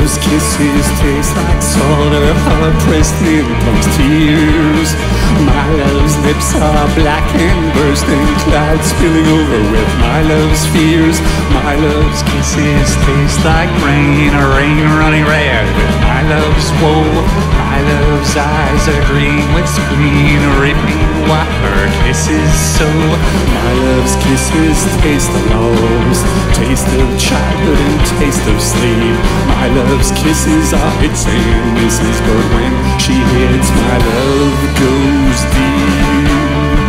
love's kisses taste like salt, her heart pressed in amongst tears. My love's lips are black and bursting, clouds spilling over with my love's fears. My love's kisses taste like rain, a rain running red with my love's woe. My love's eyes are green with spleen, ripping what her kisses sow. My love's kisses taste the lost, taste of childhood and taste of sleep. My love's kisses are hits and misses, but when she hits, my love goes deep.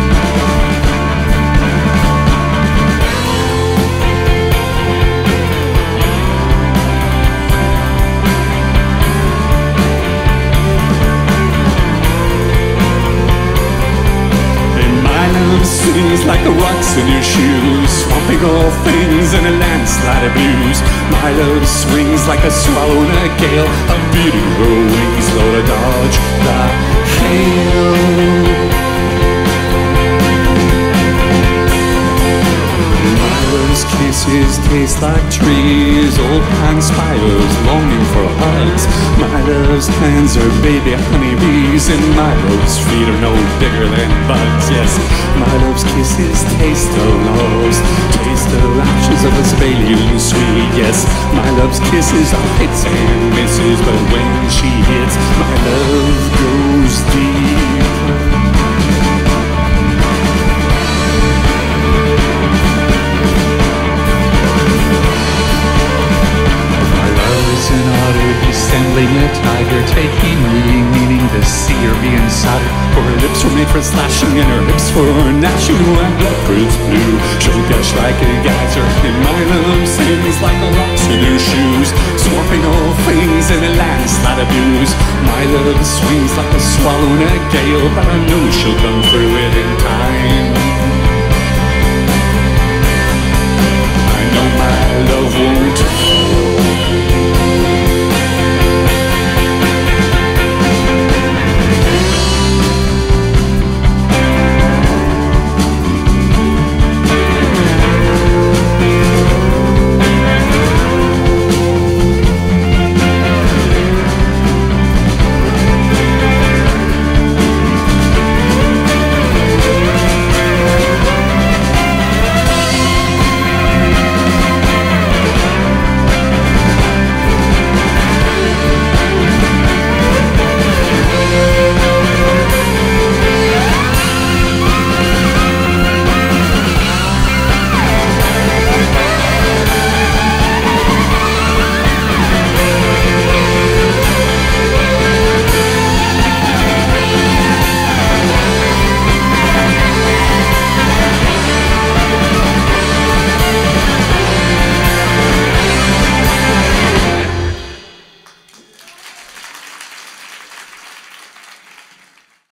Sings like the rocks in your shoes, swamping all things in a landslide of blues. My love swings like a swallow in a gale, a beating her wings low to dodge the hail. My love's kisses taste like trees, old pine spires longing for hugs. My love's hands are baby honeybees, and my love's feet are no bigger than bugs. Yes, my love's kisses taste the lost, taste the ashes of a Sibelian sweet. Yes, my love's kisses are hits and misses, but when she hits, my love goes deep. An otter dissembling a tiger, taking reading, meaning to see her being soldered. For her lips were made for slashing, and her lips for gnashing. And leopard's blue, she'll gush like a geyser, and my love sings like the rocks in her shoes, swamping all things in a landslide of blues. My love swings like a swallow in a gale, but I know she'll come through it in time. I know my love won't